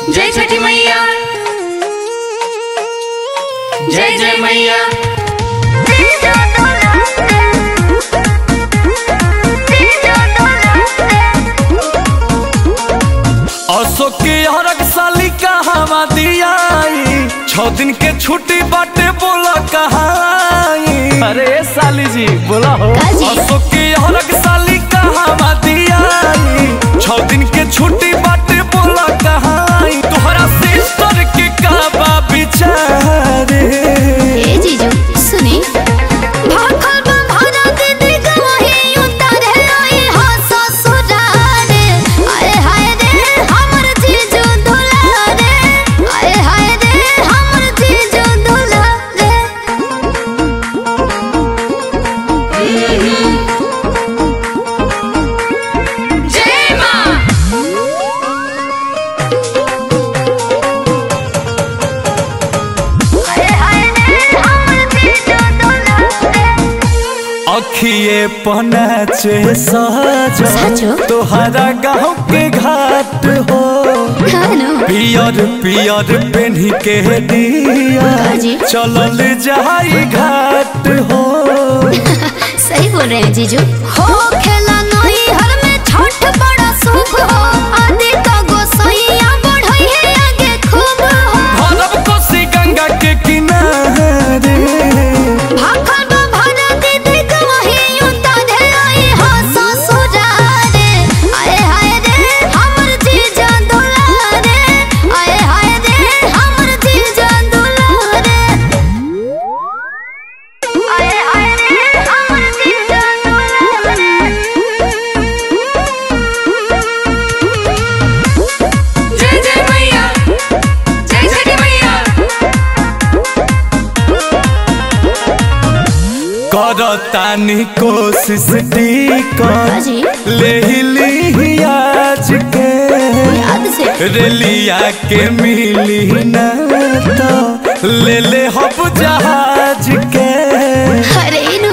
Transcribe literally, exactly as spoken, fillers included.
जय छठी मैया, जय जय मैया। अशोक के हरक साली कहाँ दिया, छह दिन के छुट्टी बाटे बोला कहाँ। अरे साली जी बोला हो। अशोक के हरक साली कहाँ दिया, छह दिन के छुट्टी बाटे बोला कहाँ। तोहरा सिस्टर के काबा बिचारे। ए जीजू सुनी भाखल बंधारा दीदी गवाही उतारे आई हां ससुरारे। आए हाय रे हमर जीजू दुलारे, आए हाय रे हमर जीजू दुलारे। जय मां। अखिए पनाचे सजो सजो? तोहरा गाँव के घाट हो। पियर पियर पेन्ही के दिया जी? चलल जाई घाट हो। सही बोल रहे हैं जीजू। हो खेला नई हर में छठ बड़ा शुभ हो। आदि का गोसैया बढ़ई है आगे खूब हो। भरब कोसी गंगा के किनारे। भाखल बंधारा दीदी गवाही उतारे आई हां ससुरारे। आए हाय रे हमर जीजा दुलारे, आए हाय रे हमर जीजा दुलारे। आए हाय रे हमर जीजा दुलारे। जय जय मैया, जय छठी मैया। करतानी कोशिश टिकट जी? ले ली आज के। याद से रेलिया के मिली ना तो ले ले हब जहाज के। अरे इन